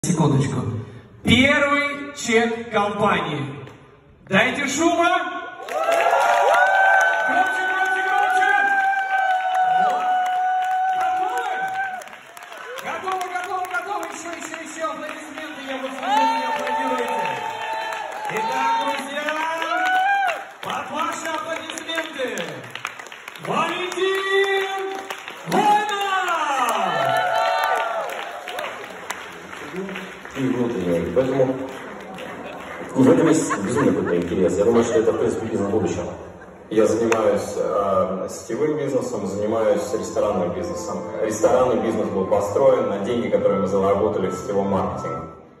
Секундочку. Первый чек компании. Дайте шума. Громче, громче, громче. Готовы? Готовы. Еще. Аплодисменты. Я вот смотрю, не аплодируете. Итак, друзья, под ваши аплодисменты. Валентин Воинов! И внутреннее. Поэтому в этом есть безумно какой-то интерес. Я думаю, что это, в принципе, бизнес будущего. Я занимаюсь сетевым бизнесом, занимаюсь ресторанным бизнесом. Ресторанный бизнес был построен на деньги, которые мы заработали в сетевом маркетинге.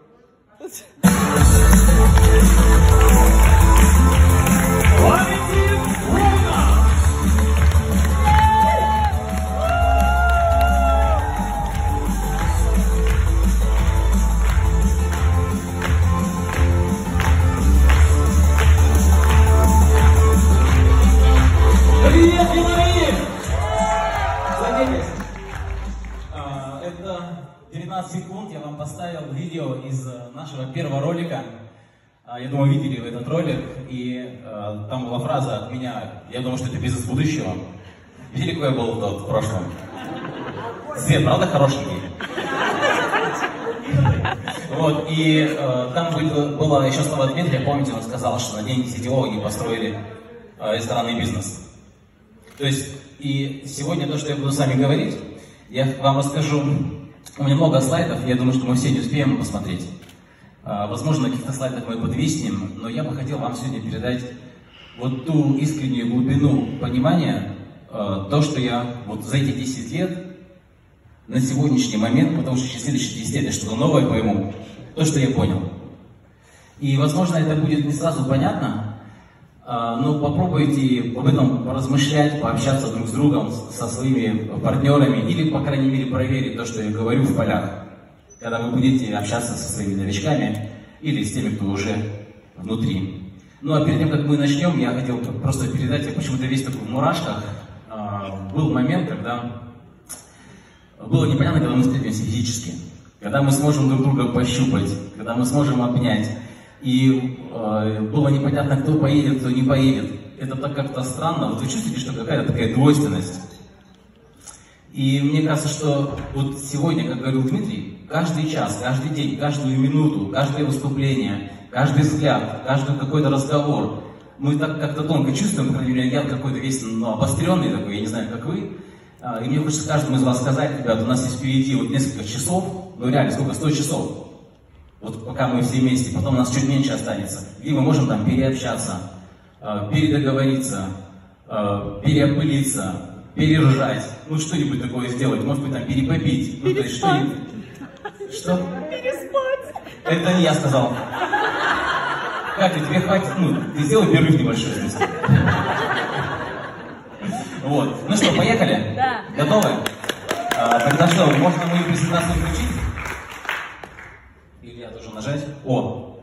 Привет, Дмитрий! Садитесь. Это 19 секунд, я вам поставил видео из нашего первого ролика. Я думаю, видели вы этот ролик, и там была фраза от меня: я думаю, что это бизнес будущего. Видели, какой я был в прошлом? Свет, правда, хорошенький? Вот, и там было еще слово Дмитрия, помните, он сказал, что на деньги сетевого они построили ресторанный бизнес. То есть, и сегодня то, что я буду с вами говорить, я вам расскажу. У меня много слайдов, я думаю, что мы все не успеем посмотреть. Возможно, на каких-то слайдах мы подвиснем, но я бы хотел вам сегодня передать вот ту искреннюю глубину понимания, то, что я вот за эти 10 лет, на сегодняшний момент, потому что через следующие 10 лет я что-то новое пойму, то, что я понял. И, возможно, это будет не сразу понятно, но попробуйте об этом поразмышлять, пообщаться друг с другом, со своими партнерами, или, по крайней мере, проверить то, что я говорю в полях, когда вы будете общаться со своими новичками или с теми, кто уже внутри. Ну а перед тем, как мы начнем, я хотел просто передать, я почему-то весь такой в мурашках. Был момент, когда было непонятно, когда мы встретимся физически, когда мы сможем друг друга пощупать, когда мы сможем обнять. И было непонятно, кто поедет, кто не поедет. Это так как-то странно. Вот вы чувствуете, что какая-то такая двойственность. И мне кажется, что вот сегодня, как говорил Дмитрий, каждый час, каждый день, каждую минуту, каждое выступление, каждый взгляд, каждый какой-то разговор, мы так как-то тонко чувствуем, по крайней мере, я какой-то весь обостренный такой, я не знаю, как вы. И мне хочется каждому из вас сказать: ребят, у нас есть впереди вот несколько часов, ну реально, сколько? 100 часов. Вот пока мы все вместе, потом у нас чуть меньше останется. И мы можем там переобщаться, передоговориться, переопылиться, перержать, ну что-нибудь такое сделать, может быть там перепопить. Ну, то есть что-нибудь. Что? Переспать. Это не я сказал. Катя, тебе хватит, ну, ты сделай перерыв небольшой. Вот. Ну что, поехали? Да. Готовы? Тогда что, можно мою презентацию включить? Или я должен нажать? О!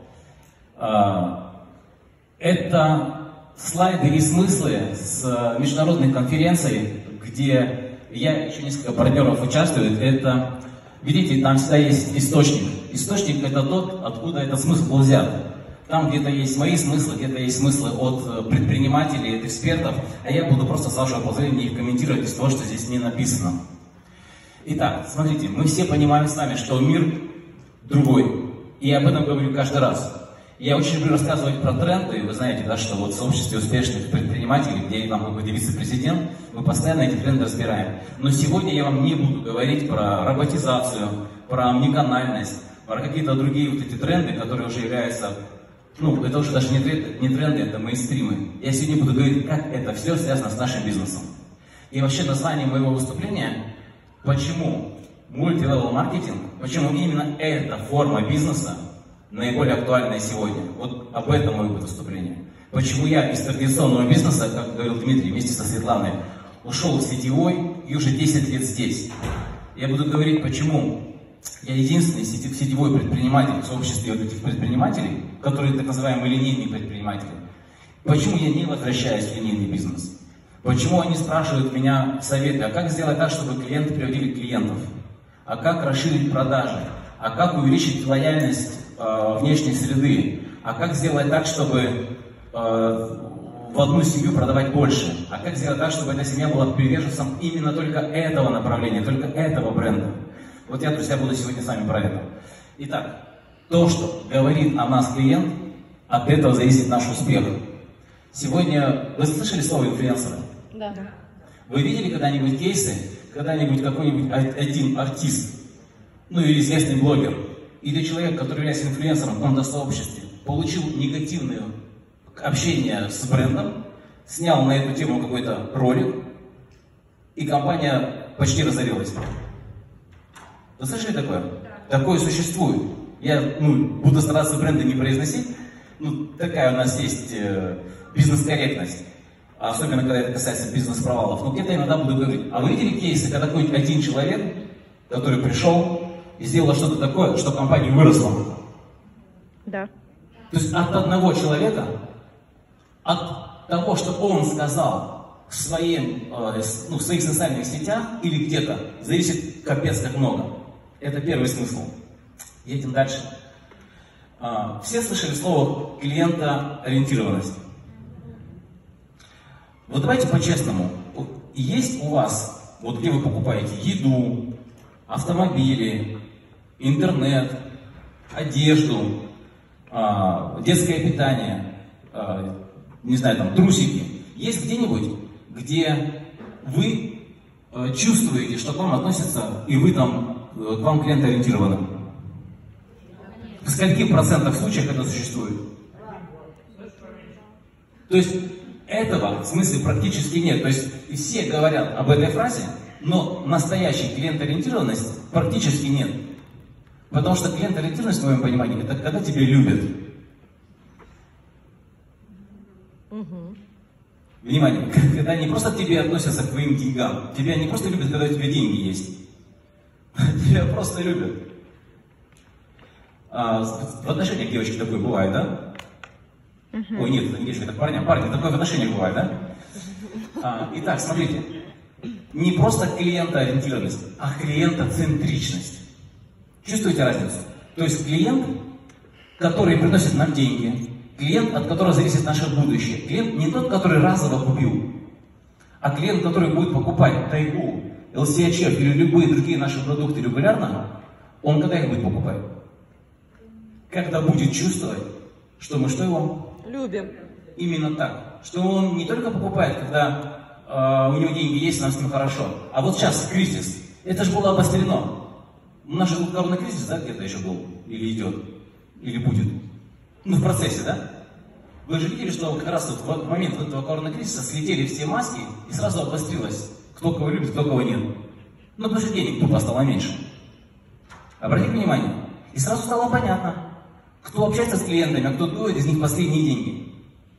Это слайды и смыслы с международной конференции, где я, еще несколько партнеров участвуют. Это, видите, там всегда есть источник. Источник — это тот, откуда этот смысл был взят. Там где-то есть мои смыслы, где-то есть смыслы от предпринимателей, от экспертов, а я буду просто, с вашего позволения, их комментировать из того, что здесь не написано. Итак, смотрите, мы все понимаем с вами, что мир другой. И я об этом говорю каждый раз. Я очень люблю рассказывать про тренды. Вы знаете, да, что вот в сообществе успешных предпринимателей, где я там какой-то вице-президент, мы постоянно эти тренды разбираем. Но сегодня я вам не буду говорить про роботизацию, про омниканальность, про какие-то другие вот эти тренды, которые уже являются, ну, это уже даже не тренды, это мейнстримы. Я сегодня буду говорить, как это все связано с нашим бизнесом. И вообще название моего выступления — почему мультилевел маркетинг, почему именно эта форма бизнеса наиболее актуальная сегодня. Вот об этом мое выступление. Почему я из традиционного бизнеса, как говорил Дмитрий, вместе со Светланой, ушел в сетевой и уже 10 лет здесь. Я буду говорить, почему я единственный сетевой предприниматель в сообществе вот этих предпринимателей, которые так называемые линейные предприниматели. Почему я не возвращаюсь в линейный бизнес? Почему они спрашивают меня советы, а как сделать так, чтобы клиенты приводили клиентов? А как расширить продажи? а как увеличить лояльность внешней среды, а как сделать так, чтобы в одну семью продавать больше, а как сделать так, чтобы эта семья была приверженцем именно только этого направления, только этого бренда. Вот я, друзья, буду сегодня с вами про это. Итак, то, что говорит о нас клиент, от этого зависит наш успех. Сегодня вы слышали слово инфлюенсеры? Да. Вы видели когда-нибудь кейсы, когда-нибудь какой-нибудь один артист, ну или известный блогер, или человек, который является инфлюенсером в каком-то сообществе, получил негативное общение с брендом, снял на эту тему какой-то ролик, и компания почти разорилась. Вы слышали такое? Такое существует. Я буду стараться бренды не произносить. Такая у нас есть бизнес-корректность. Особенно, когда это касается бизнес-провалов. Но где-то иногда буду говорить. А вы видели кейсы, когда какой-нибудь один человек, который пришел и сделал что-то такое, что компания выросла? Да. То есть от одного человека, от того, что он сказал в своих социальных сетях или где-то, зависит капец как много. Это первый смысл. Едем дальше. Все слышали слово клиентоориентированность. Вот давайте по-честному. Есть у вас, вот где вы покупаете еду, автомобили, интернет, одежду, детское питание, не знаю, там, трусики. Есть где-нибудь, где вы чувствуете, что к вам относятся, и вы там, к вам клиентоориентированы? В скольких процентах случаев это существует? То есть этого в смысле практически нет. То есть все говорят об этой фразе, но настоящей клиентоориентированности практически нет. Потому что клиентоориентированность, в моем понимании, это когда тебя любят. Внимание, когда не просто к тебе относятся к твоим деньгам, тебя не просто любят, когда у тебя деньги есть. Тебя просто любят. В отношениях девочки такое бывает, да? Ой, нет, это не девочка, это парня. Парни, такое в отношениях бывает, да? Итак, смотрите. Не просто клиентоориентированность, а клиентоцентричность. Чувствуете разницу? То есть клиент, который приносит нам деньги, клиент, от которого зависит наше будущее. Клиент не тот, который разово купил, а клиент, который будет покупать Тайгу, LCHF или любые другие наши продукты регулярно, он когда их будет покупать? Когда будет чувствовать, что мы что его? Любим. Именно так. Что он не только покупает, когда у него деньги есть, нам с ним хорошо. А вот сейчас кризис. Это же было обострено. У нас же коронавирусный кризис, да, где-то еще был? Или идет? Или будет? В процессе, да? Вы же видели, что как раз вот в момент этого коронавирусного кризиса слетели все маски и сразу обострилось, кто кого любит, кто кого нет. Потому что денег тупо стало меньше. Обратите внимание. И сразу стало понятно, кто общается с клиентами, а кто дует из них последние деньги.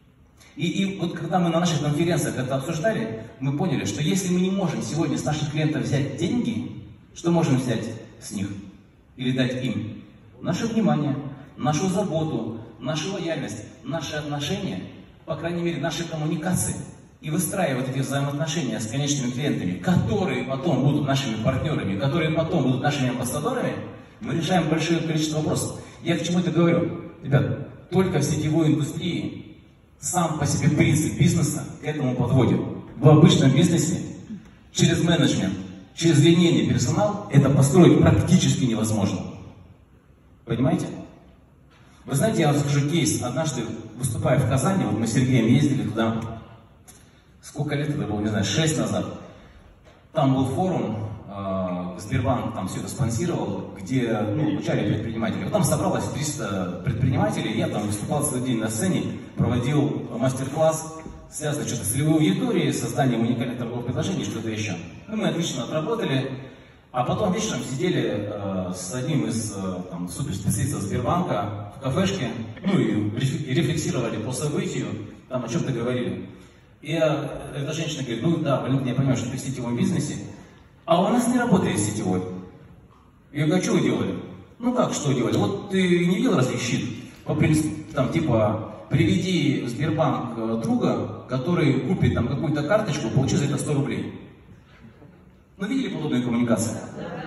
И вот когда мы на наших конференциях это обсуждали, мы поняли, что если мы не можем сегодня с наших клиентов взять деньги, что можем взять с них или дать им? Наше внимание, нашу заботу, нашу лояльность, наши отношения, по крайней мере, наши коммуникации. И выстраивать эти взаимоотношения с конечными клиентами, которые потом будут нашими партнерами, которые потом будут нашими амбассадорами, мы решаем большое количество вопросов. Я к чему это говорю? Ребят, только в сетевой индустрии сам по себе принцип бизнеса к этому подводит. В обычном бизнесе через менеджмент, через линейный персонал это построить практически невозможно. Понимаете? Вы знаете, я вам расскажу кейс. Однажды, выступая в Казани, вот мы с Сергеем ездили туда, сколько лет это было, не знаю, 6 назад. Там был форум, Сбербанк там все это спонсировал, где обучали предпринимателей. Вот там собралось 300 предпринимателей, я там выступал целый день на сцене, проводил мастер-класс, связанный что-то с целевой аудиторией, созданием уникальных торговых предложений, что-то еще. Мы отлично отработали, а потом вечером сидели с одним из суперспециалистов Сбербанка в кафешке, и рефлексировали по событию, там о чем-то говорили. И эта женщина говорит, да, Валентин, я понимаю, что ты в сетевом бизнесе, а у нас не работает сетевой. Я говорю, а что вы делали? Как что делали? Вот ты не видел разве щит? По принципу, приведи в Сбербанк друга, который купит какую-то карточку, получи за это 100 рублей. Видели подобную коммуникацию?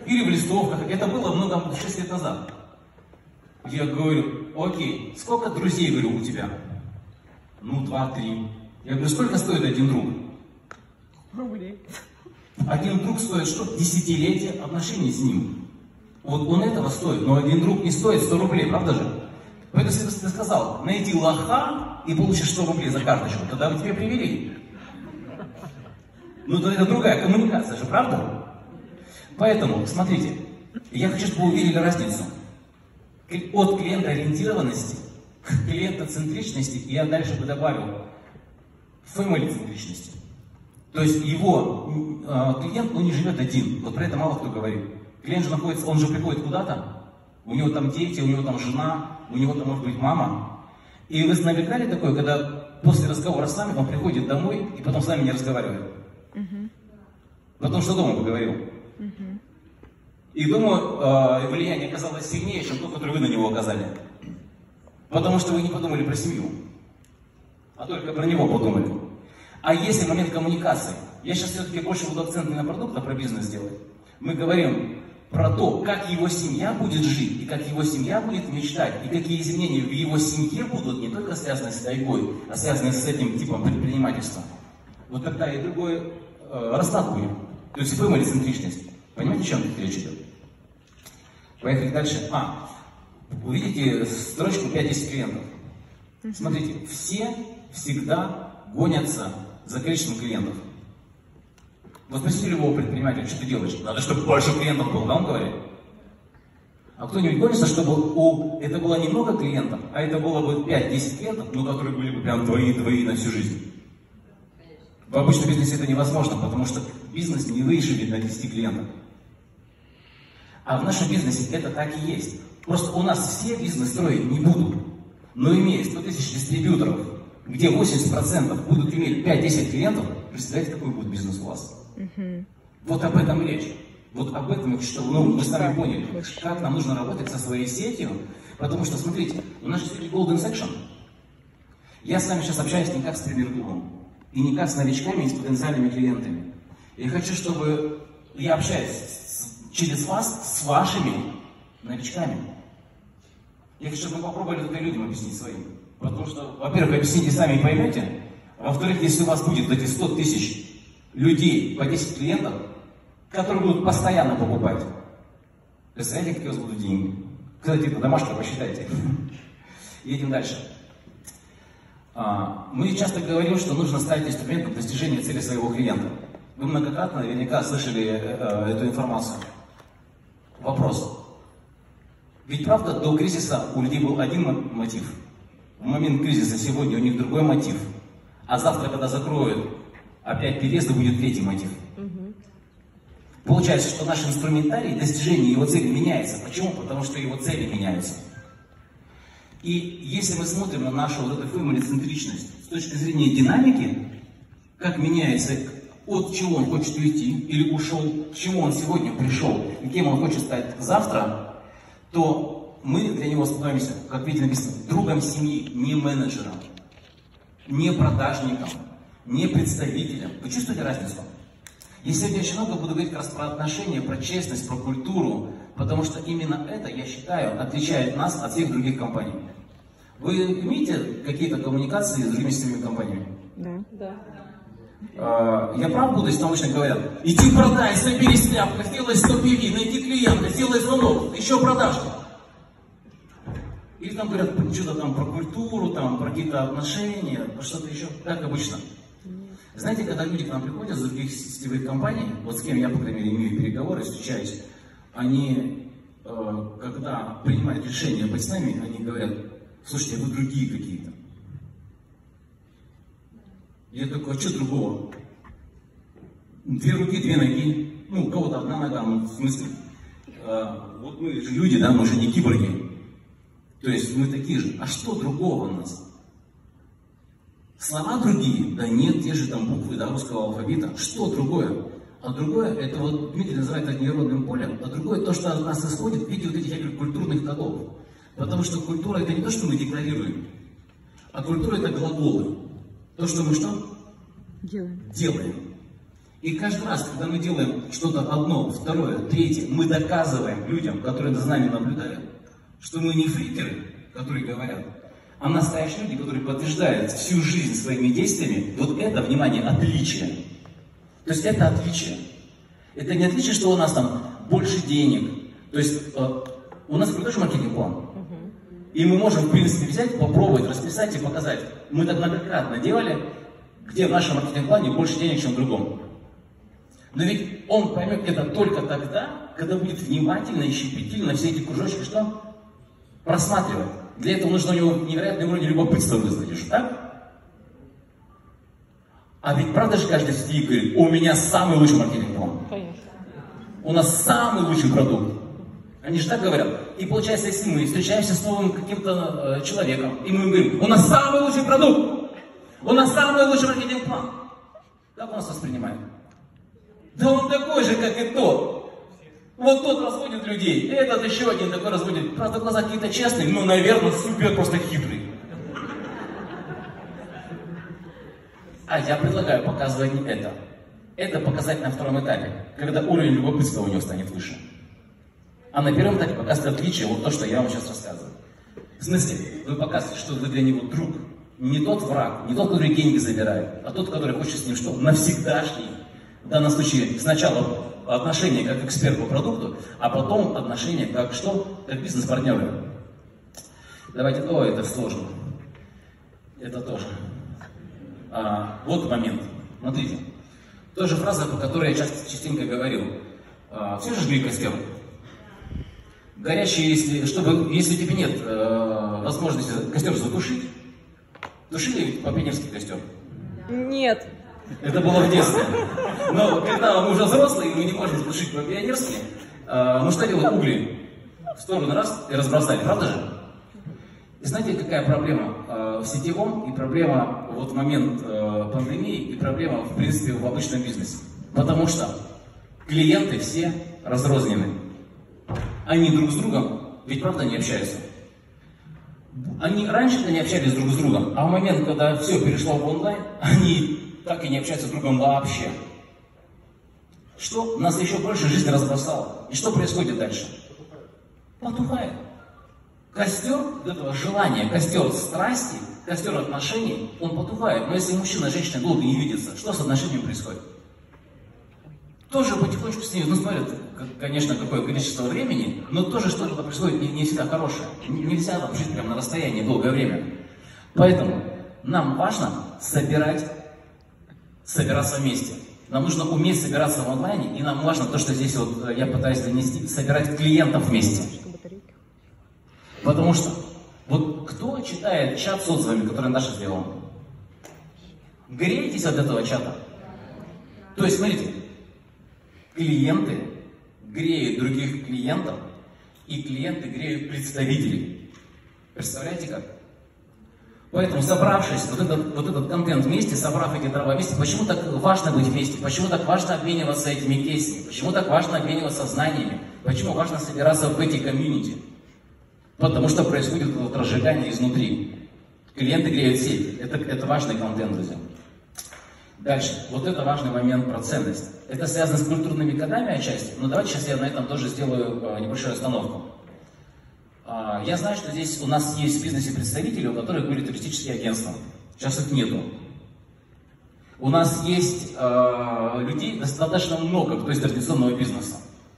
или в листовках. Это было много, 6 лет назад. Я говорю, окей, сколько друзей, говорю, у тебя? Ну, 2-3. Я говорю, сколько стоит один друг? Рублей. Один друг стоит что? Десятилетие отношений с ним. Вот он этого стоит, но один друг не стоит 100 рублей, правда же? Поэтому если ты сказал, найди лоха и получишь 100 рублей за карточку, тогда бы тебя привели. Ну, это другая коммуникация же, правда? Поэтому, смотрите, я хочу, чтобы вы увидели разницу. От клиентоориентированности к клиентоцентричности, я дальше бы добавил family-центричности. То есть его клиент, не живет один. Вот про это мало кто говорит. Клиент же находится, он же приходит куда-то, у него там дети, у него там жена, у него там может быть мама. И вы наблюдали такое, когда после разговора с вами он приходит домой и потом с вами не разговаривает? Потому что дома поговорил. И дома влияние оказалось сильнее, чем то, которое вы на него оказали. Потому что вы не подумали про семью, а только про него подумали. А если момент коммуникации, я сейчас все-таки больше буду акцент не на продукт, а про бизнес делать. Мы говорим про то, как его семья будет жить, и как его семья будет мечтать, и какие изменения в его семье будут не только связаны с тайгой, а связаны с этим типом предпринимательства. Вот тогда и другой расклад будет. То есть family-центричность. Понимаете, о чем тут речь идет? Поехали дальше. Вы видите строчку 5-10 клиентов. Смотрите, все всегда гонятся за количеством клиентов. Вот спросите любого предпринимателя, что ты делаешь? Надо, чтобы больше клиентов было, да, он говорит? А кто-нибудь гонится, чтобы это было не много клиентов, а это было бы 5-10 клиентов, но которые были бы прям твои на всю жизнь? В обычном бизнесе это невозможно, потому что бизнес не выживет на 10 клиентов. А в нашем бизнесе это так и есть. Просто у нас все бизнес строить не будут. Но имея 100 тысяч дистрибьюторов, где 80% будут иметь 5-10 клиентов, представляете, какой будет бизнес у вас? Вот об этом речь. Вот об этом, что мы с вами поняли, как нам нужно работать со своей сетью. Потому что, смотрите, у нас же сеть Golden Section. Я с вами сейчас общаюсь не как с тренер-клубом, и не как с новичками и с потенциальными клиентами. Я хочу, чтобы я общаюсь через вас с вашими новичками. Я хочу, чтобы мы попробовали это людям объяснить своим. Потому что, во-первых, объясните сами и поймете. Во-вторых, если у вас будет эти 100 тысяч людей по 10 клиентов, которые будут постоянно покупать, представляете, какие у вас будут деньги? Кстати, по домашке посчитайте. Едем дальше. Мы часто говорим, что нужно ставить инструмент для достижения цели своего клиента. Вы многократно наверняка слышали эту информацию. Вопрос. Ведь правда, до кризиса у людей был один мотив. В момент кризиса сегодня у них другой мотив. А завтра, когда закроют опять переезды, будет третий мотив. Получается, что наш инструментарий достижения его цели меняется. Почему? Потому что его цели меняются. И если мы смотрим на нашу вот эту family-центричность с точки зрения динамики, как меняется, от чего он хочет уйти или ушел, к чему он сегодня пришел и кем он хочет стать завтра, то мы для него становимся, как видите написано, другом семьи, не менеджером, не продажником, не представителем. Вы чувствуете разницу? Я сегодня очень много буду говорить как раз про отношения, про честность, про культуру, потому что именно это, я считаю, отличает нас от всех других компаний. Вы имеете какие-то коммуникации с другими сетевыми компаниями? Да. Я прав буду, если научно говорят, иди продай, собери стряпку, сделай 100 PV, найди клиента, сделай звонок, еще продажи. Или там говорят что-то там про культуру, там, про какие-то отношения, про что-то еще, как обычно. Знаете, когда люди к нам приходят из других сетевых компаний, вот с кем я, по крайней мере, имею переговоры, встречаюсь, они, когда принимают решение быть с нами, они говорят, слушайте, вы другие какие-то. Я такой, а что другого? 2 руки, 2 ноги, ну, у кого-то 1 нога, ну, в смысле, вот мы же люди, да, мы же не киборги. То есть мы такие же. А что другого у нас? Слова другие? Да нет, те же там буквы, да, русского алфавита. Что другое? А другое, это вот Дмитрий называет это нейронным полем, а другое то, что от нас исходит в виде вот этих культурных кодов. Потому что культура это не то, что мы декларируем, а культура это глаголы. То, что мы что? Делаем. Делаем. И каждый раз, когда мы делаем что-то одно, второе, третье, мы доказываем людям, которые за нами наблюдают, что мы не фрикеры, которые говорят, а настоящие люди, которые подтверждают всю жизнь своими действиями. Вот это, внимание, отличие. То есть это отличие. Это не отличие, что у нас там больше денег. То есть у нас крутой маркетинг-план. И мы можем, в принципе, взять, попробовать, расписать и показать. Мы так многократно делали, где в нашем маркетинг-плане больше денег, чем в другом. Но ведь он поймет это только тогда, когда будет внимательно и щепетильно все эти кружочки что? Просматривать. Для этого нужно у него невероятный уровень любопытства вызвать, так? А ведь правда же каждый сидит и говорит, у меня самый лучший маркетинг-план. Конечно. У нас самый лучший продукт. Они же так говорят. И получается, если мы встречаемся с новым каким-то человеком, и мы говорим, у нас самый лучший продукт, у нас самый лучший маркетинг-план. Как он нас воспринимает? Да он такой же, как и тот. Вот тот разводит людей, и этот еще один такой разводит. Правда, глаза какие-то честные, но, наверное, супер просто хитрый. А я предлагаю показывать не это. Это показать на втором этапе, когда уровень любопытства у него станет выше. А на первом этапе показывать отличие, вот то, что я вам сейчас рассказываю. В смысле, вы показываете, что вы для него друг. Не тот враг, не тот, который деньги забирает, а тот, который хочет с ним что? Навсегдашний. В данном случае сначала отношения как эксперт по продукту, а потом отношения как что? Как бизнес-партнеры. Давайте, это сложно. Это тоже. Вот момент. Смотрите. Тоже фраза, по которой я частенько говорил. Все же жгли костер. Горящий, если у тебя нет возможности костер затушить, тушили ведь по-пионерски костер? Нет. Это было в детстве. Но когда мы уже взрослые, и мы не можем затушить по-пионерски, мы что делали? Угли в сторону раз и разбросали, правда же? И знаете, какая проблема в сетевом, и проблема вот в момент пандемии, и проблема, в принципе, в обычном бизнесе? Потому что клиенты все разрознены. Они друг с другом, ведь правда не общаются. Они раньше-то не общались друг с другом, а в момент, когда все перешло в онлайн, они так и не общаются с другом вообще. Что? Нас еще больше жизнь разбросала. И что происходит дальше? Потухает. Костер этого желания, костер страсти, костер отношений, он потухает. Но если мужчина и женщина долго не видятся, что с отношениями происходит? Тоже потихонечку с ними, смотрят, конечно, какое количество времени, но тоже что-то происходит не всегда хорошее. Нельзя там жить прямо на расстоянии долгое время. Поэтому нам важно собираться вместе. Нам нужно уметь собираться в онлайне, и нам важно то, что здесь вот я пытаюсь донести, собирать клиентов вместе. Потому что, вот кто читает чат с отзывами, который Наша сделала? Греетесь от этого чата? То есть, смотрите, клиенты греют других клиентов, и клиенты греют представителей. Представляете как? Поэтому, собравшись, вот этот контент вместе, собрав эти дрова вместе, почему так важно быть вместе? Почему так важно обмениваться этими кейсами? Почему так важно обмениваться знаниями? Почему важно собираться в эти комьюнити? Потому что происходит вот разжигание изнутри. Клиенты греют сеть. Это важный контент, друзья. Дальше. Вот это важный момент про ценность. Это связано с культурными кодами отчасти, но давайте сейчас я на этом тоже сделаю небольшую остановку. Я знаю, что здесь у нас есть в бизнесе представители, у которых были туристические агентства. Сейчас их нету. У нас есть людей достаточно много, кто из традиционного бизнеса.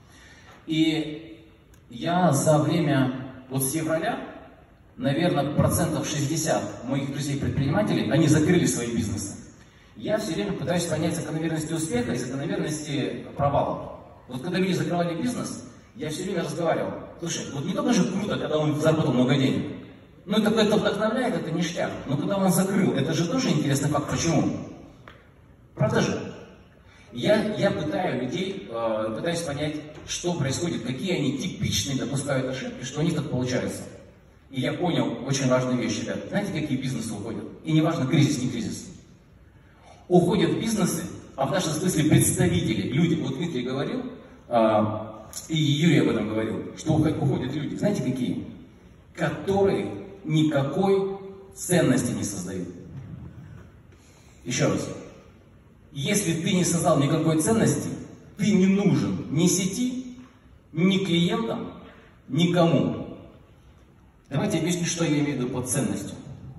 И я за время, вот с февраля, наверное, 60% моих друзей-предпринимателей, они закрыли свои бизнесы. Я все время пытаюсь понять закономерности успеха и закономерности провала. Вот когда люди закрывали бизнес, я все время разговаривал. Слушай, вот не только же круто, когда он заработал много денег. Ну, это вдохновляет, это ништяк. Но когда он закрыл, это же тоже интересный факт. Почему? Правда же? Я пытаю людей, пытаюсь понять, что происходит, какие они типичные допускают ошибки, что у них так получается. И я понял очень важную вещь, ребят. Знаете, какие бизнесы уходят? И не важно, кризис, не кризис. Уходят бизнесы, а в нашем смысле представители, люди. Вот Дмитрий говорил, и Юрий об этом говорил, что уходят люди. Знаете, какие? Которые никакой ценности не создают. Еще раз. Если ты не создал никакой ценности, ты не нужен ни сети, ни клиентам, никому. Давайте объясню, что я имею в виду под ценностью.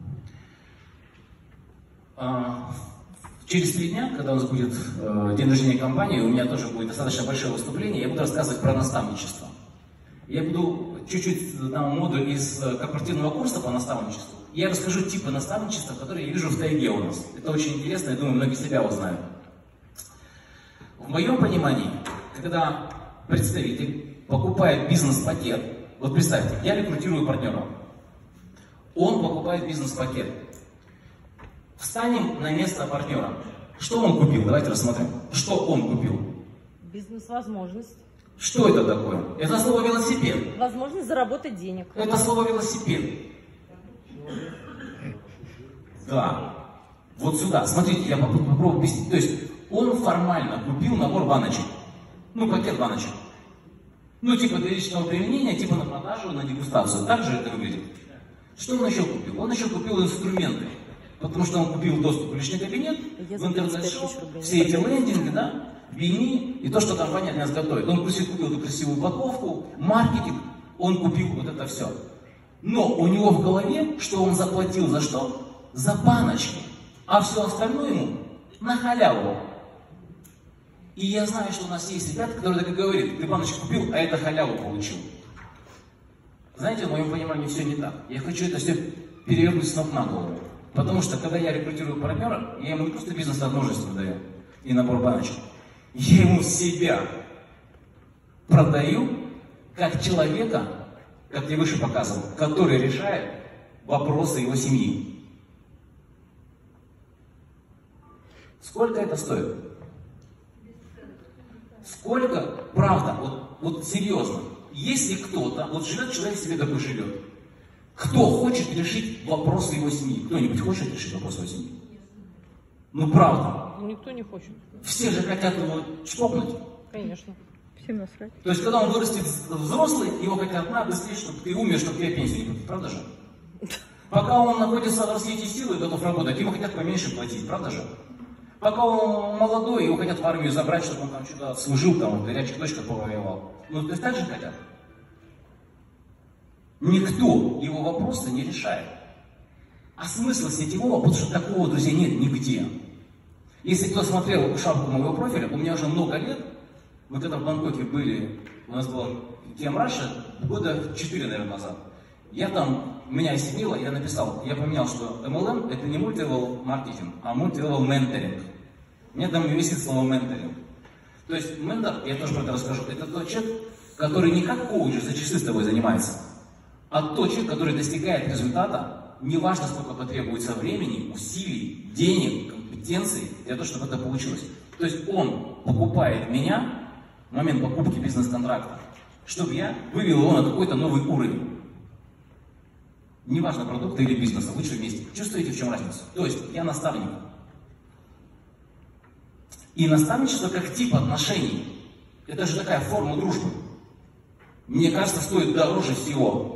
Через 3 дня, когда у нас будет день рождения компании, у меня тоже будет достаточно большое выступление, я буду рассказывать про наставничество. Я буду чуть-чуть дам моду из корпоративного курса по наставничеству. Я расскажу типы наставничества, которые я вижу в тайге у нас. Это очень интересно, я думаю, многие себя узнают. В моем понимании, когда представитель покупает бизнес-пакет, вот представьте, я рекрутирую партнера, он покупает бизнес-пакет. Встанем на место партнера. Что он купил? Давайте рассмотрим. Что он купил? Бизнес-возможность. Что это такое? Это слово велосипед. Возможность заработать денег. Это слово велосипед. Да. Вот сюда. Смотрите, я попробую объяснить. То есть он формально купил набор баночек. Ну, пакет баночек. Ну, типа для личного применения, типа на продажу, на дегустацию. Так же это выглядит. Что он еще купил? Он еще купил инструменты. Потому что он купил доступ в личный кабинет, в интернет-шоп, все эти лендинги, да, BNI и то, что компания для нас готовит. Он купил эту красивую упаковку, маркетинг, он купил вот это все. Но у него в голове, что он заплатил за что? За баночки. А все остальное ему на халяву. И я знаю, что у нас есть ребята, которые так и говорят: ты баночку купил, а это халяву получил. Знаете, в моем понимании все не так. Я хочу это все перевернуть с ног на голову. Потому что, когда я рекрутирую партнера, я ему не просто бизнес-возможности продаю и набор баночек. Я ему себя продаю как человека, как я выше показывал, который решает вопросы его семьи. Сколько это стоит? Сколько? Правда, вот серьезно. Если кто-то, вот живет человек себе такой живет, кто хочет решить вопросы его семьи? Кто-нибудь хочет решить вопросы его семьи? Ну правда. Никто не хочет. Все же хотят его чпокнуть. Конечно. Всем насрать. То есть, когда он вырастет взрослый, его хотят на быстрее, чтобы ты умер, чтобы тебе пенсию не платить. Правда же? Пока он находится в расцвете силы и готов работать, ему хотят поменьше платить. Правда же? Пока он молодой, его хотят в армию забрать, чтобы он там что-то служил, там в горячих точках повоевал. Ну, то есть так же хотят. Никто его вопросы не решает. А смысла сетевого, потому что такого, друзья, нет нигде. Если кто смотрел шапку моего профиля, у меня уже много лет, мы когда в Бангкоке были, у нас была Team Russia, года 4, наверное, назад. Я там, меня осенило, я написал, я поменял, что MLM это не мультилевел маркетинг, а мультилевел менторинг. Мне там висит слово менторинг. То есть ментор, я тоже про это расскажу, это тот человек, который не как коуч за часы с тобой занимается, а тот человек, который достигает результата, неважно сколько потребуется времени, усилий, денег, компетенций для того, чтобы это получилось. То есть он покупает меня в момент покупки бизнес-контракта, чтобы я вывел его на какой-то новый уровень. Неважно, продукта или бизнеса, лучше вместе. Чувствуете, в чем разница? То есть я наставник. И наставничество как тип отношений. Это же такая форма дружбы. Мне кажется, стоит дороже всего.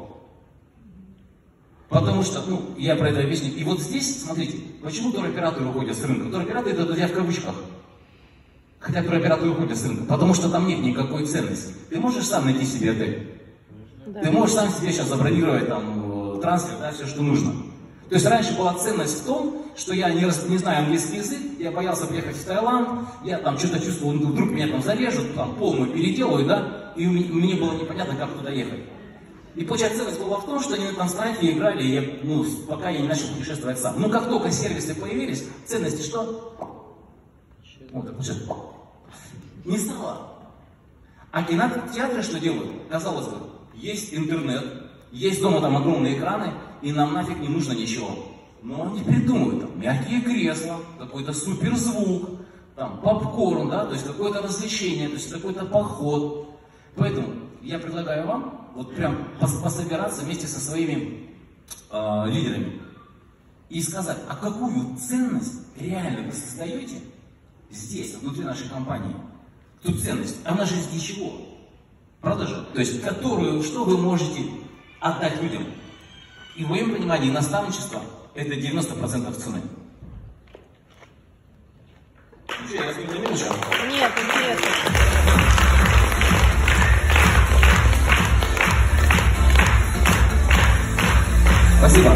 Потому что, я про это объясню. И вот здесь, смотрите, почему туроператоры уходят с рынка? Туроператоры это, друзья, в кавычках. Хотя туроператоры уходят с рынка, потому что там нет никакой ценности. Ты можешь сам найти себе отель. Да. Ты можешь сам себе сейчас забронировать там трансфер, да, все, что нужно. То есть раньше была ценность в том, что я не знаю английский язык, я боялся приехать в Таиланд, я там что-то чувствовал, вдруг меня там зарежут, там полную переделают, да, и мне было непонятно, как туда ехать. И получается, ценность была в том, что они на там страйке играли, и я, пока я не начал путешествовать сам. Но как только сервисы появились, ценности что? Вот так вот. Не стало. А кинотеатры что делают? Казалось бы, есть интернет, есть дома там огромные экраны, и нам нафиг не нужно ничего. Но они придумывают там мягкие кресла, какой-то суперзвук, там попкорн, да, то есть какое-то развлечение, то есть какой-то поход. Поэтому я предлагаю вам вот прям пособираться вместе со своими лидерами и сказать, а какую ценность реально вы создаете здесь, внутри нашей компании. Тут ценность, она же из ничего. Правда же? То есть, что вы можете отдать людям. И в моем понимании наставничество это 90% цены. Что, я не мелочам? Нет, интересно. Спасибо.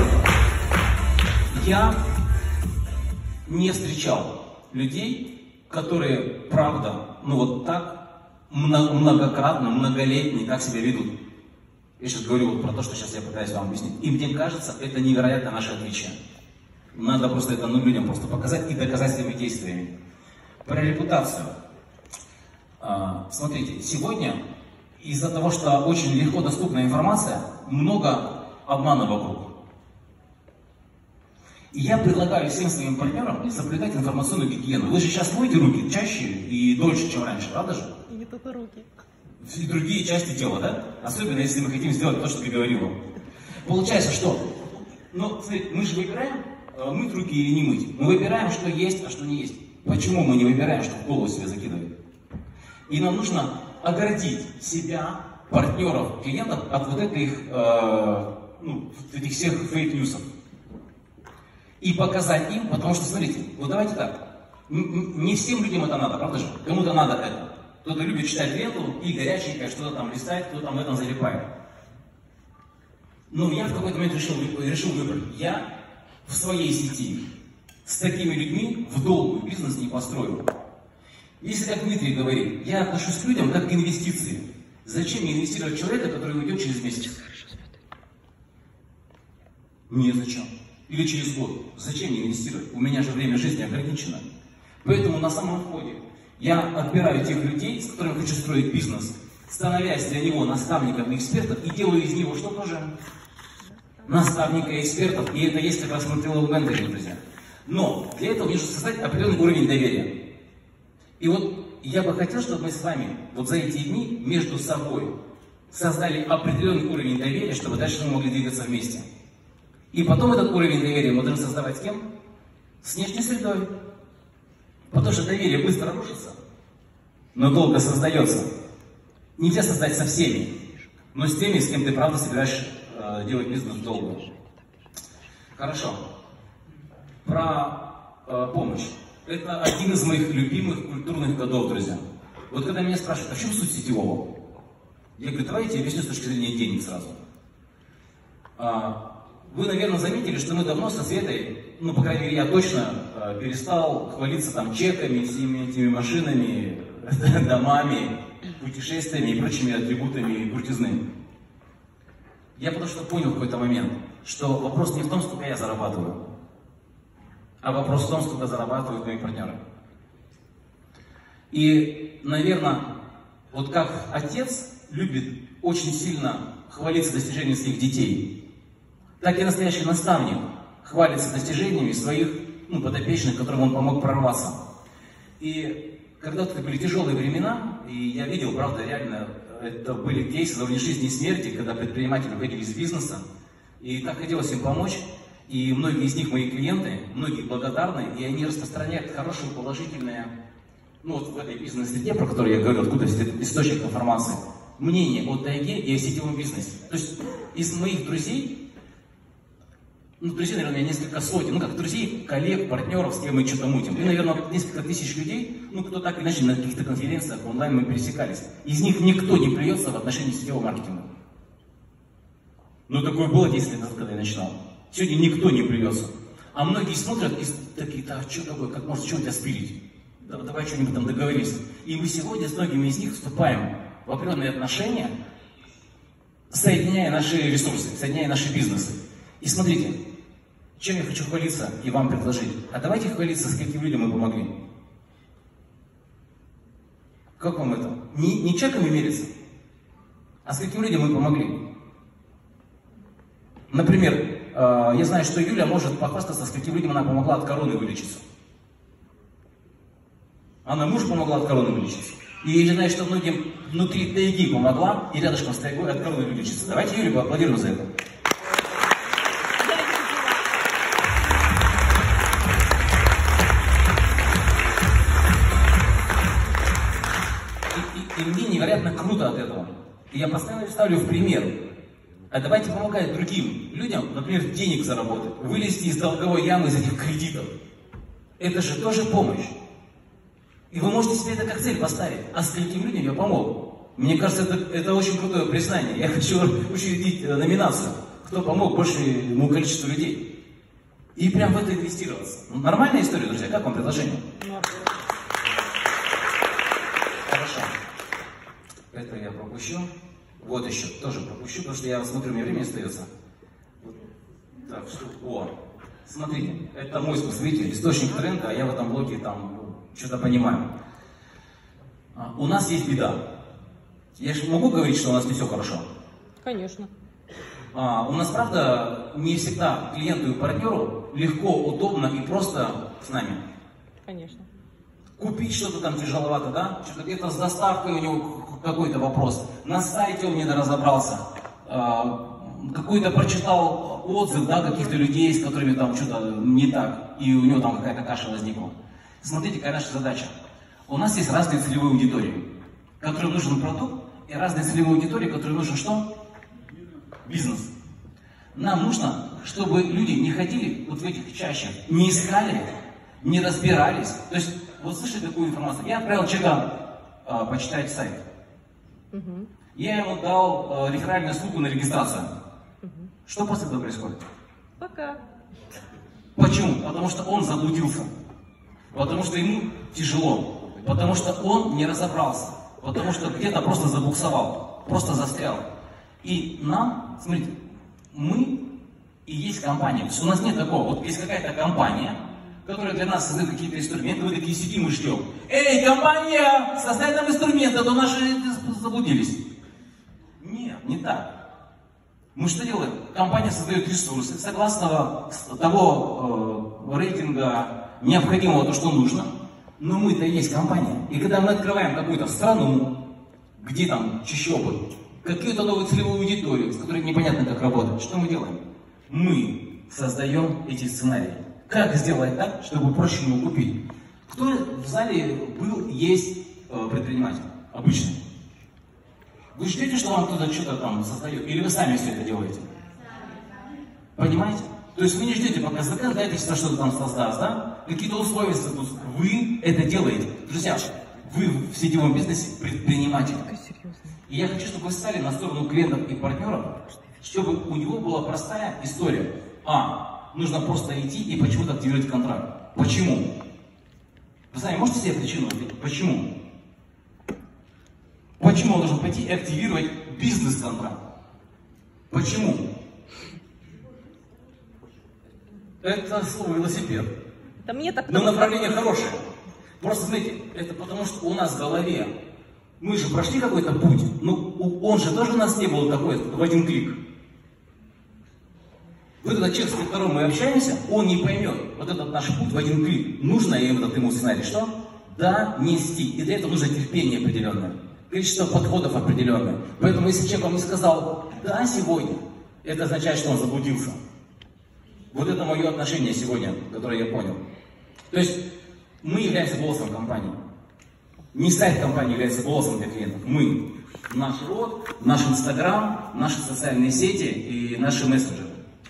Я не встречал людей, которые, правда, ну вот так многократно, многолетние, как себя ведут. Я сейчас говорю вот про то, что сейчас я пытаюсь вам объяснить. И мне кажется, это невероятно наше отличие. Надо просто это людям просто показать и доказать своими действиями. Про репутацию. Смотрите, сегодня из-за того, что очень легко доступна информация, много обмана вокруг. И я предлагаю всем своим партнерам соблюдать информационную гигиену. Вы же сейчас моете руки чаще и дольше, чем раньше, правда же? И не только руки. И другие части тела, да? Особенно, если мы хотим сделать то, что ты говорила. Получается, что? Ну, смотрите, мы же выбираем, мыть руки или не мыть. Мы выбираем, что есть, а что не есть. Почему мы не выбираем, что в голову себе закидываем? И нам нужно оградить себя, партнеров, клиентов от вот этих, этих всех фейк-ньюсов. И показать им, потому что, смотрите, вот давайте так, не всем людям это надо, правда же? Кому-то надо это. Кто-то любит читать ленту и горяченькое что-то там листать, кто-то там в этом залипает. Но я в какой-то момент решил выбрать. Я в своей сети с такими людьми в долгую бизнес не построю. Если, как Дмитрий говорит, я отношусь к людям как к инвестиции. Зачем мне инвестировать в человека, который уйдет через месяц? Нет, зачем? Или через год. Зачем мне инвестировать? У меня же время жизни ограничено. Поэтому на самом входе я отбираю тех людей, с которыми хочу строить бизнес, становясь для него наставником и экспертом, и делаю из него что тоже? Наставника и экспертов. И это есть как раз мультилевел менеджмент, друзья. Но для этого нужно создать определенный уровень доверия. И вот я бы хотел, чтобы мы с вами вот за эти дни между собой создали определенный уровень доверия, чтобы дальше мы могли двигаться вместе. И потом этот уровень доверия мы должны создавать с кем? С внешней средой. Потому что доверие быстро рушится, но долго создается. Нельзя создать со всеми, но с теми, с кем ты правда собираешься делать бизнес долго. Хорошо. Про помощь. Это один из моих любимых культурных кодов, друзья. Вот когда меня спрашивают, а в чем суть сетевого? Я говорю, давайте я объясню с точки зрения денег сразу. Вы, наверное, заметили, что мы давно со Светой, ну, по крайней мере, я точно перестал хвалиться там чеками, всеми этими машинами, домами, путешествиями и прочими атрибутами крутизны. Я потому что понял в какой-то момент, что вопрос не в том, сколько я зарабатываю, а вопрос в том, сколько зарабатывают мои партнеры. И, наверное, вот как отец любит очень сильно хвалиться достижениями своих детей, так и настоящий наставник хвалится достижениями своих подопечных, которым он помог прорваться. И когда-то это были тяжелые времена, и я видел, правда, реально, это были кейсы на уровне жизни и смерти, когда предприниматели выходили из бизнеса, и так хотелось им помочь, и многие из них мои клиенты, многие благодарны, и они распространяют хорошее, положительное, ну вот в этой бизнес-среде, про которую я говорю, откуда источник информации, мнение о тайге и о сетевом бизнесе. То есть из моих друзей, друзей, наверное, несколько сотен, как друзей, коллег, партнеров, с кем мы что-то мутим. И, наверное, несколько тысяч людей, кто так или иначе на каких-то конференциях онлайн мы пересекались. Из них никто не плюется в отношении сетевого маркетинга. Но такое было 10 лет назад, когда я начинал. Сегодня никто не плюется. А многие смотрят и такие, да, что такое, как может, что у тебя спилить? Да, давай что-нибудь там договоримся. И мы сегодня с многими из них вступаем в определенные отношения, соединяя наши ресурсы, соединяя наши бизнесы. И смотрите, чем я хочу хвалиться и вам предложить. А давайте хвалиться, с каким людям мы помогли. Как вам это? Не чеками мериться, а с каким людям мы помогли. Например, я знаю, что Юля может похвастаться, с каким людям она помогла от короны вылечиться. Она мужу помогла от короны вылечиться. И я знаю, что многим внутри тайги помогла и рядышком с тайгой от короны вылечиться. Давайте Юле поаплодируем за это. И мне невероятно круто от этого. И я постоянно ставлю в пример. А давайте помогать другим людям, например, денег заработать, вылезти из долговой ямы, из этих кредитов. Это же тоже помощь. И вы можете себе это как цель поставить. А скольким людям я помог? Мне кажется, это очень крутое признание. Я хочу учредить номинацию. Кто помог большему количеству людей. И прям в это инвестироваться. Нормальная история, друзья? Как вам предложение? Хорошо. Это я пропущу. Вот еще тоже пропущу, потому что я смотрю, у меня время остается. Так, что? О, смотрите, это мой способ, видите, источник тренда, а я в этом блоге там что-то понимаю. У нас есть беда. Я же могу говорить, что у нас не все хорошо? Конечно. У нас, правда, не всегда клиенту и партнеру легко, удобно и просто с нами. Конечно. Купить что-то там тяжеловато, да? Что-то где-то с доставкой у него какой-то вопрос. На сайте он не разобрался. Какой-то прочитал отзыв, да, каких-то людей, с которыми там что-то не так. И у него там какая-то каша возникла. Смотрите, какая наша задача. У нас есть разные целевые аудитории, которым нужен продукт, и разные целевые аудитории, которым нужен что? Бизнес. Нам нужно, чтобы люди не ходили вот в этих чащах, не искали, не разбирались. То есть, вот слышали такую информацию? Я отправил человека почитать сайт. Я ему дал реферальную ссылку на регистрацию. Что после этого происходит? Пока. Почему? Потому что он заблудился. Потому что ему тяжело. Потому что он не разобрался. Потому что где-то просто забуксовал. Просто застрял. И нам, смотрите, мы и есть компания. То есть у нас нет такого. Вот есть какая-то компания, которая для нас создает какие-то инструменты. Мы такие сидим и ждем. Эй, компания, создай нам инструменты, а то наши заблудились. Нет, не так. Мы что делаем? Компания создает ресурсы согласно того рейтинга необходимого, то, что нужно. Но мы-то и есть компания. И когда мы открываем какую-то страну, где там чащобы, какую-то новую целевую аудиторию, с которой непонятно как работать, что мы делаем? Мы создаем эти сценарии. Как сделать так, чтобы проще его купить? Кто в зале был, есть предприниматель? Обычный. Вы ждете, что вам кто-то что-то там создает? Или вы сами все это делаете? Понимаете? То есть вы не ждете, пока законодательство что-то там создаст, да? Какие-то условия создадут. Вы это делаете. Друзья, вы в сетевом бизнесе предприниматель. И я хочу, чтобы вы стали на сторону клиентов и партнеров, чтобы у него была простая история. Нужно просто идти и почему-то активировать контракт. Почему? Вы сами можете себе причину ответить? Почему? Почему он должен пойти и активировать бизнес-контракт? Почему? Это слово велосипед. Да мне так. Но направление хорошее. Просто, знаете, это потому что у нас в голове, мы же прошли какой-то путь, он же тоже у нас не был такой, в один клик. Вот этот человек, с которым мы общаемся, он не поймет вот этот наш путь в один клик. Нужно этот ему сценарий, что? Донести. И для этого нужно терпение определенное. Количество подходов определенное. Поэтому, если человек вам не сказал «да» сегодня, это означает, что он заблудился. Вот это мое отношение сегодня, которое я понял. То есть, мы являемся голосом компании. Не сайт компании является голосом для клиентов. Мы. Наш род, наш Инстаграм, наши социальные сети и наши мессенджеры.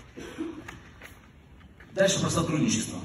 Дальше про сотрудничество.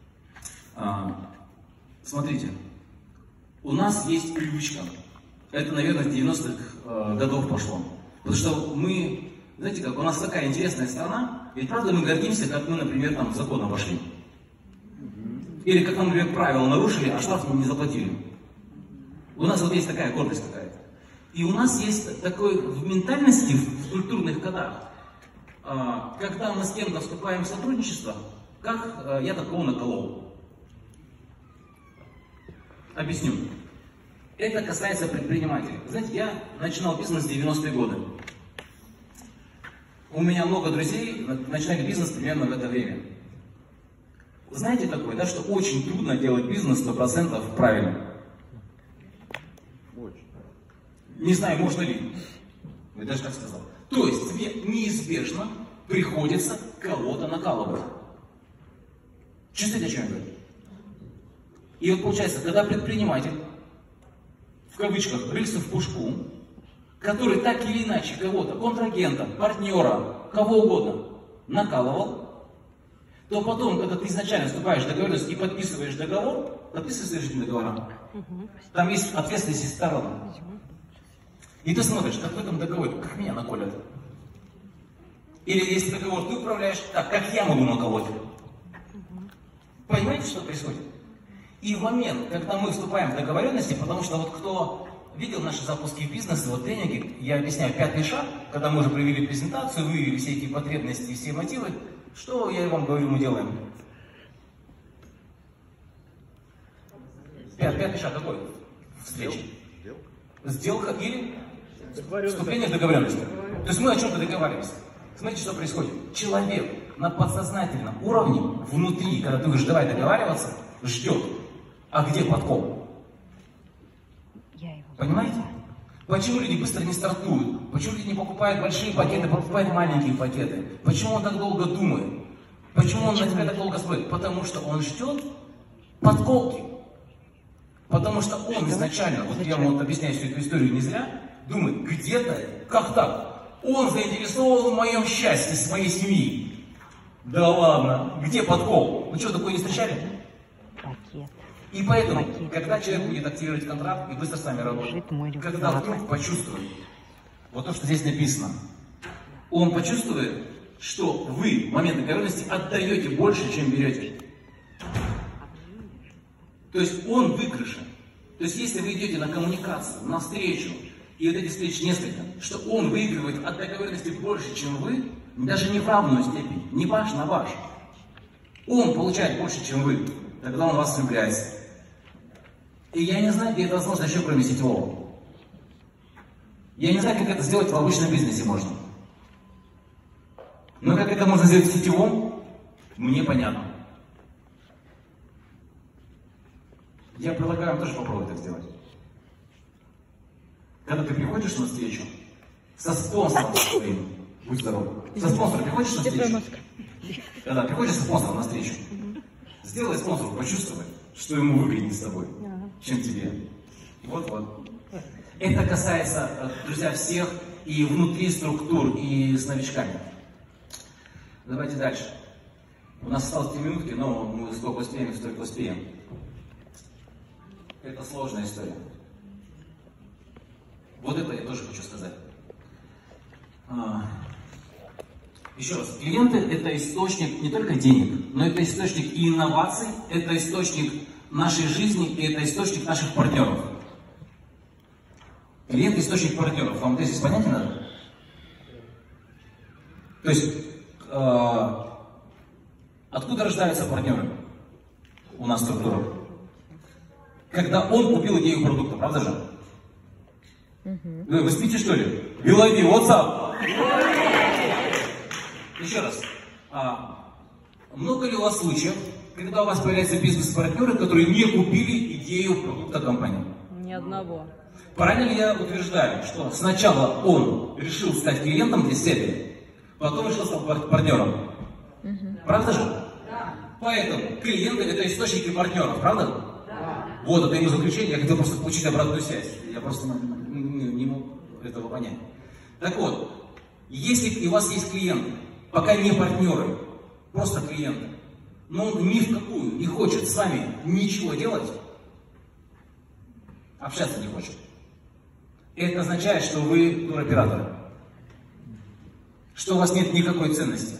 Смотрите, у нас есть привычка. Это, наверное, с 90-х годов пошло. Потому что мы, знаете как, у нас такая интересная страна, ведь правда мы гордимся, как мы, например, там в закон обошли. Или как мы, например, правила нарушили, а штраф не заплатили. У нас вот есть такая гордость какая-то. И у нас есть такое в ментальности, в структурных кодах, когда мы с кем-то вступаем в сотрудничество, как я такого наколол. Объясню. Это касается предпринимателей. Знаете, я начинал бизнес в 90-е годы. У меня много друзей начинали бизнес примерно в это время. Знаете такое, да, что очень трудно делать бизнес 100% правильно? Не знаю, можно ли. Я даже так сказал. То есть тебе неизбежно приходится кого-то накалывать. Чувствуете, о чем я говорю? И вот получается, когда предприниматель, в кавычках, рылся в пушку, который так или иначе кого-то, контрагента, партнера, кого угодно, накалывал, то потом, когда ты изначально вступаешь в договоренность и подписываешь договор, подписываешь этим договором, там есть ответственность сторон. И ты смотришь, как в этом договоре, как меня наколят. Или если договор ты управляешь, так, как я могу наколоть. Понимаете, что происходит? И в момент, когда мы вступаем в договоренности, потому что вот кто видел наши запуски в бизнес, вот тренинги, я объясняю, 5-й шаг, когда мы уже провели презентацию, вывели все эти потребности и все мотивы, что я вам говорю, мы делаем? 5-й шаг какой? Встреча. Сделка или вступление в договоренность. То есть мы о чем-то договариваемся. Смотрите, что происходит. Человек на подсознательном уровне, внутри, когда ты говоришь, давай договариваться, ждет. А где подкоп? Понимаете? Почему люди быстро не стартуют? Почему люди не покупают большие пакеты, покупают маленькие пакеты? Почему он так долго думает? Почему он на тебя так долго смотрит? Потому что он ждет подколки. Потому что он изначально, вот я вам вот объясняю всю эту историю не зря, думает, где-то, как так? Он заинтересован в моем счастье, с моей семьи. Да ладно, где подкоп? Вы что, такое не встречали? И поэтому, когда человек будет активировать контракт и быстро с вами работать, когда вдруг почувствует, вот то, что здесь написано, он почувствует, что вы в момент договоренности отдаете больше, чем берете. То есть он выигрышен. То есть если вы идете на коммуникацию, на встречу, и вот эти встречи несколько, что он выигрывает от договоренности больше, чем вы, даже не в равную степень, не ваш на ваш. Он получает больше, чем вы, тогда он вас влюбляется. И я не знаю, где это возможно еще кроме сетевого. Я не знаю, как это сделать в обычном бизнесе можно. Но как это можно сделать в сетевом, мне понятно. Я предлагаю вам тоже попробовать это сделать. Когда ты приходишь на встречу со спонсором своим, будь здоров, со спонсором приходишь на встречу, когда приходишь со спонсором на встречу, сделай спонсору почувствовать, что ему выгоднее с тобой, чем тебе. Вот-вот. Это касается, друзья, всех и внутри структур, и с новичками. Давайте дальше. У нас осталось 3 минутки, но мы сколько успеем, столько успеем. Это сложная история. Вот это я тоже хочу сказать. Еще раз, клиенты – это источник не только денег, но это источник и инноваций, это источник нашей жизни, и это источник наших партнеров. Клиент – источник партнеров. Вам здесь понятен надо? То есть, откуда рождаются партнеры у нас структура? Когда он купил идею продукта, правда же? Вы спите, что ли? Белави, WhatsApp! Еще раз. Много ли у вас случаев, когда у вас появляются бизнес-партнеры, которые не купили идею продукта компании? Ни одного. Правильно ли я утверждаю, что сначала он решил стать клиентом для себя, потом решил стать партнером? Правда же? Да. Поэтому клиенты – это источники партнеров, правда? Да. Вот это ему заключение, я хотел просто получить обратную связь. Я просто не мог этого понять. Так вот, если у вас есть клиенты, пока не партнеры, просто клиенты, но он ни в какую не хочет с вами ничего делать, общаться не хочет, это означает, что вы туроператор, что у вас нет никакой ценности.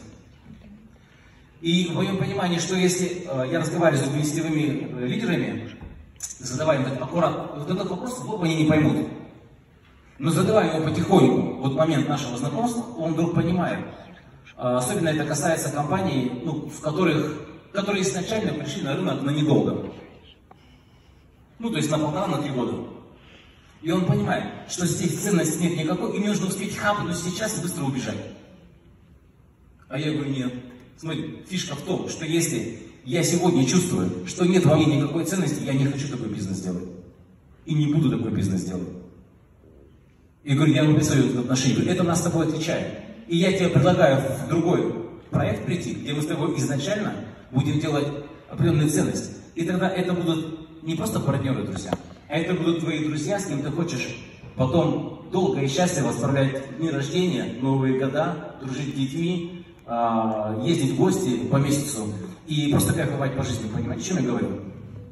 И в моем понимании, что если я разговариваю с гостевыми лидерами, задавая им аккуратно, вот этот вопрос, глупо они не поймут. Но задавая его потихоньку, вот в момент нашего знакомства, он вдруг понимает. Особенно это касается компаний, которые изначально пришли на рынок на недолго. То есть на 1,5-3 года. И он понимает, что здесь ценности нет никакой, и мне нужно успеть хапнуть сейчас и быстро убежать. А я говорю, нет. Смотри, фишка в том, что если я сегодня чувствую, что нет во мне никакой ценности, я не хочу такой бизнес делать. И не буду такой бизнес делать. И говорю, я вам представляю отношения, говорю, это нас с тобой отличает. И я тебе предлагаю в другой проект прийти, где мы с тобой изначально будем делать определенные ценности. И тогда это будут не просто партнеры, друзья, а это будут твои друзья, с кем ты хочешь потом долго и счастливо справлять дни рождения, Новые года, дружить с детьми, ездить в гости по месяцу и просто кайфовать по жизни, понимаете, о чем я говорю?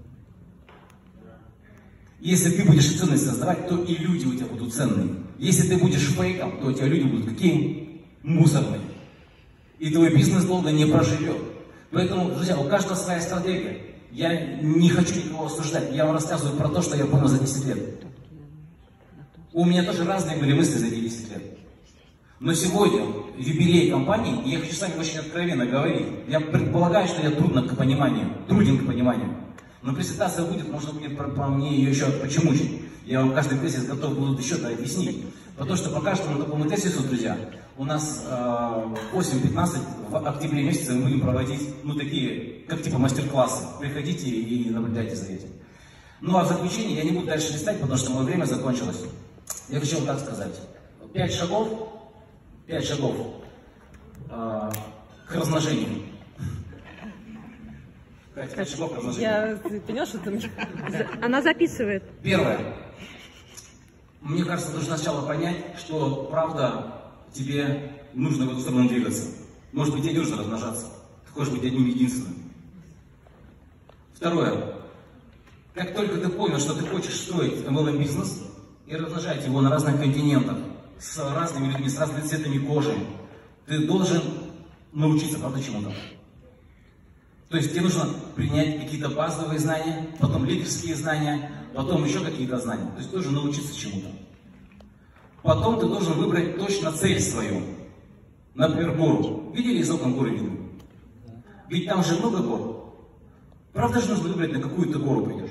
Если ты будешь ценность создавать, то и люди у тебя будут ценные. Если ты будешь фейком, то у тебя люди будут какие? Мусорные. И твой бизнес долго не проживет. Поэтому, друзья, у каждого своя стратегия. Я не хочу никого осуждать. Я вам рассказываю про то, что я понял за 10 лет. У меня тоже разные были мысли за эти 10 лет. Но сегодня юбилей компании, и я хочу с вами очень откровенно говорить. Я предполагаю, что я труден к пониманию. Но презентация будет, может быть, по мне ее еще почемучить. Я вам каждый тезис готов буду еще объяснить. Потому что по каждому такому тезису, друзья, у нас 8-15 в октябре месяце мы будем проводить, такие, как типа мастер-классы. Приходите и наблюдайте за этим. Ну а в заключение я не буду дальше листать, потому что мое время закончилось. Я хочу вам так сказать. 5 шагов к размножению. 5 шагов к размножению. Я поняла, что ты... Она записывает. Первое. Мне кажется, нужно сначала понять, что правда тебе нужно в эту сторону двигаться. Может быть, тебе не нужно размножаться. Ты хочешь быть одним единственным. Второе. Как только ты понял, что ты хочешь строить MLM-бизнес и размножать его на разных континентах, с разными людьми, с разными цветами кожи, ты должен научиться, правда, чему-то. То есть тебе нужно принять какие-то базовые знания, потом лидерские знания, потом еще какие-то знания. То есть ты должен научиться чему-то. Потом ты должен выбрать точно цель свою. Например, гору. Видели из окон горы видно? Ведь там же много гор. Правда же нужно выбрать, на какую ты гору пойдешь.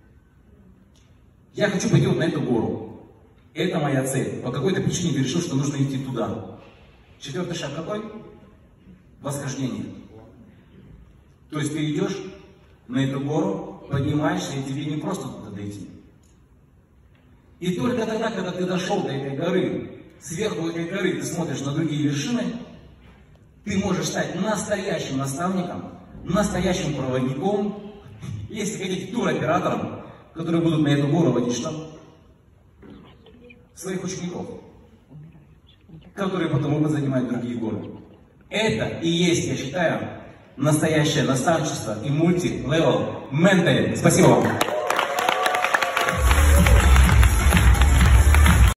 Я хочу пойти вот на эту гору. Это моя цель. По какой-то причине я решил, что нужно идти туда. 4-й шаг какой? Восхождение. То есть ты идешь на эту гору, поднимаешься, и тебе не просто туда дойти. И только тогда, когда ты дошел до этой горы, сверху этой горы ты смотришь на другие вершины, ты можешь стать настоящим наставником, настоящим проводником, если хотите, туроператором, которые будут на эту гору водить что? Своих учеников, которые потом занимают другие горы. Это и есть, я считаю, настоящее наставничество и мульти-левел менторинг. Спасибо вам.